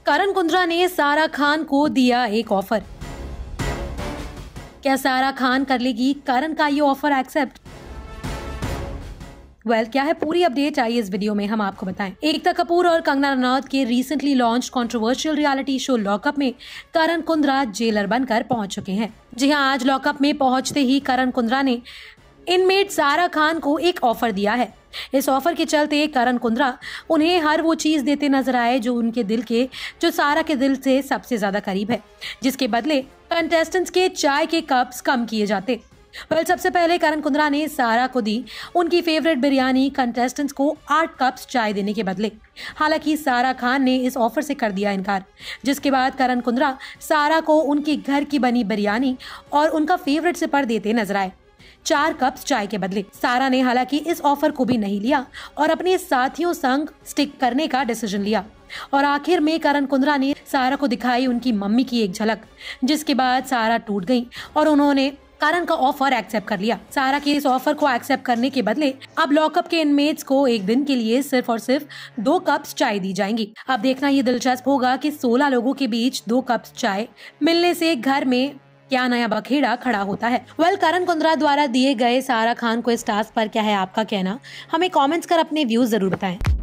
करण कुंद्रा ने सारा खान को दिया एक ऑफर। क्या सारा खान कर लेगी करण का ये ऑफर एक्सेप्ट? क्या है पूरी अपडेट, आइए इस वीडियो में हम आपको बताएं। एकता कपूर और कंगना रनौत के recently launch controversial reality show Lock Upp में करण कुंद्रा जेलर बनकर पहुंच चुके हैं। जी हां, आज लॉकअप में पहुंचते ही करण कुंद्रा ने इनमेट सारा खान को एक ऑफर दिया है। इस ऑफर के चलते करण कुंद्रा उन्हें हर वो चीज देते नजर आए जो सारा के दिल से सबसे ज्यादा करीब है, जिसके बदले कंटेस्टेंट्स के चाय के कप्स कम किए जाते। सबसे पहले करण कुंद्रा ने सारा को दी उनकी फेवरेट बिरयानी कंटेस्टेंट्स को 8 कप्स चाय देने के बदले। हालांकि सारा खान ने इस ऑफर से कर दिया इनकार, जिसके बाद करण कुंद्रा सारा को उनके घर की बनी बिरयानी और उनका फेवरेट सिपर देते नजर आए 4 कप्स चाय के बदले। सारा ने हालांकि इस ऑफर को भी नहीं लिया और अपने साथियों संग स्टिक करने का डिसीजन लिया और आखिर में करण कुंद्रा ने सारा को दिखाई उनकी मम्मी की एक झलक, जिसके बाद सारा टूट गई और उन्होंने करण का ऑफर एक्सेप्ट कर लिया। सारा के इस ऑफर को एक्सेप्ट करने के बदले अब लॉकअप के इनमेट्स को एक दिन के लिए सिर्फ और सिर्फ 2 कप्स चाय दी जाएंगी। अब देखना ये दिलचस्प होगा कि 16 लोगों के बीच 2 कप्स चाय मिलने से घर में क्या नया बखेड़ा खड़ा होता है। करण कुंद्रा द्वारा दिए गए सारा खान को इस टास्क पर क्या है आपका कहना? हमें कमेंट्स कर अपने व्यूज जरूर बताएं।